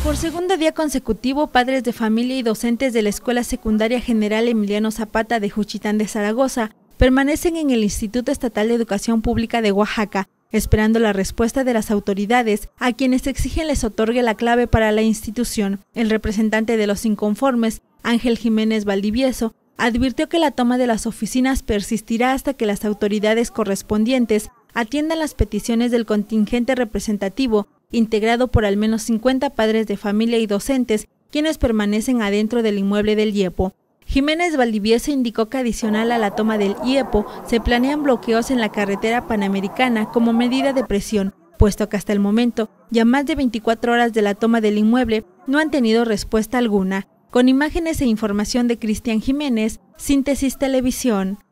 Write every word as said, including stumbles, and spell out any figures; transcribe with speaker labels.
Speaker 1: Por segundo día consecutivo, padres de familia y docentes de la Escuela Secundaria General Emiliano Zapata de Juchitán de Zaragoza permanecen en el Instituto Estatal de Educación Pública de Oaxaca, esperando la respuesta de las autoridades, a quienes exigen les otorgue la clave para la institución. El representante de los inconformes, Ángel Jiménez Valdivieso, advirtió que la toma de las oficinas persistirá hasta que las autoridades correspondientes atiendan las peticiones del contingente representativo, integrado por al menos cincuenta padres de familia y docentes, quienes permanecen adentro del inmueble del IEPO. Jiménez Valdivieso indicó que adicional a la toma del IEPO, se planean bloqueos en la carretera panamericana como medida de presión, puesto que hasta el momento, ya más de veinticuatro horas de la toma del inmueble, no han tenido respuesta alguna. Con imágenes e información de Cristian Jiménez, Síntesis Televisión.